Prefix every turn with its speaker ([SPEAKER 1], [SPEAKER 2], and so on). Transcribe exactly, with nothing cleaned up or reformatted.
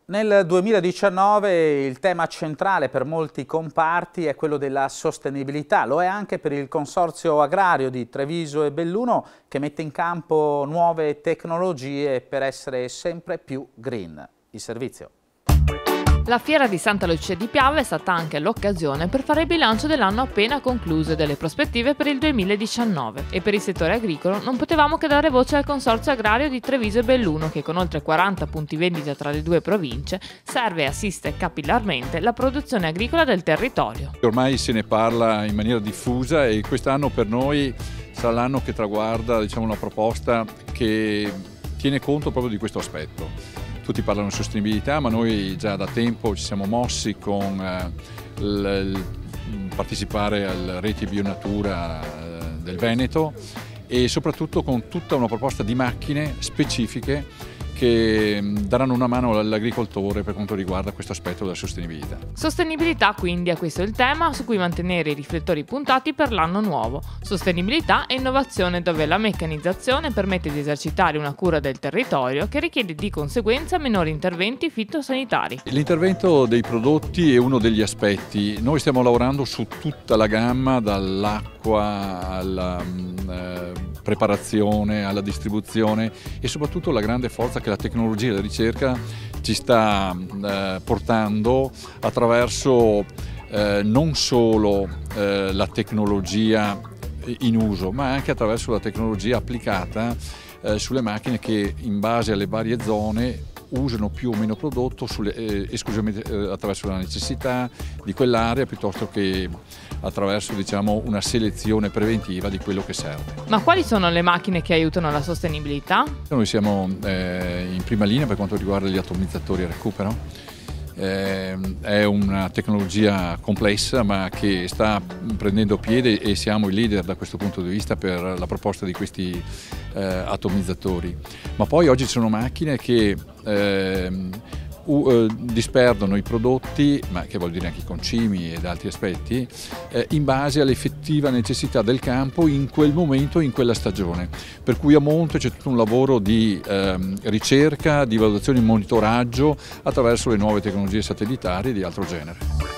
[SPEAKER 1] Nel duemiladiciannove il tema centrale per molti comparti è quello della sostenibilità, lo è anche per il Consorzio Agrario di Treviso e Belluno che mette in campo nuove tecnologie per essere sempre più green. Il servizio.
[SPEAKER 2] La fiera di Santa Lucia di Piave è stata anche l'occasione per fare il bilancio dell'anno appena concluso e delle prospettive per il duemiladiciannove. E per il settore agricolo non potevamo che dare voce al Consorzio Agrario di Treviso e Belluno che con oltre quaranta punti vendita tra le due province serve e assiste capillarmente la produzione agricola del territorio.
[SPEAKER 3] Ormai se ne parla in maniera diffusa e quest'anno per noi sarà l'anno che traguarda, diciamo, una proposta che tiene conto proprio di questo aspetto. Tutti parlano di sostenibilità, ma noi già da tempo ci siamo mossi con eh, il, il partecipare alle reti Bionatura eh, del Veneto e soprattutto con tutta una proposta di macchine specifiche che daranno una mano all'agricoltore per quanto riguarda questo aspetto della sostenibilità.
[SPEAKER 2] Sostenibilità quindi è questo il tema su cui mantenere i riflettori puntati per l'anno nuovo. Sostenibilità e innovazione dove la meccanizzazione permette di esercitare una cura del territorio che richiede di conseguenza minori interventi fitosanitari.
[SPEAKER 3] L'intervento dei prodotti è uno degli aspetti. Noi stiamo lavorando su tutta la gamma, dall'acqua alla eh, preparazione, alla distribuzione e soprattutto la grande forza che la tecnologia e la ricerca ci sta eh, portando attraverso eh, non solo eh, la tecnologia in uso, ma anche attraverso la tecnologia applicata eh, sulle macchine che in base alle varie zone usano più o meno prodotto sulle, eh, esclusivamente eh, attraverso la necessità di quell'area piuttosto che attraverso, diciamo, una selezione preventiva di quello che serve.
[SPEAKER 2] Ma quali sono le macchine che aiutano la sostenibilità?
[SPEAKER 3] Noi siamo eh, in prima linea per quanto riguarda gli atomizzatori a recupero. Eh, è una tecnologia complessa ma che sta prendendo piede e siamo i leader da questo punto di vista per la proposta di questi eh, atomizzatori. Ma poi oggi ci sono macchine che eh, Uh, disperdono i prodotti, ma che vuol dire anche i concimi ed altri aspetti, eh, in base all'effettiva necessità del campo in quel momento, in quella stagione. Per cui a monte c'è tutto un lavoro di eh, ricerca, di valutazione e monitoraggio attraverso le nuove tecnologie satellitari e di altro genere.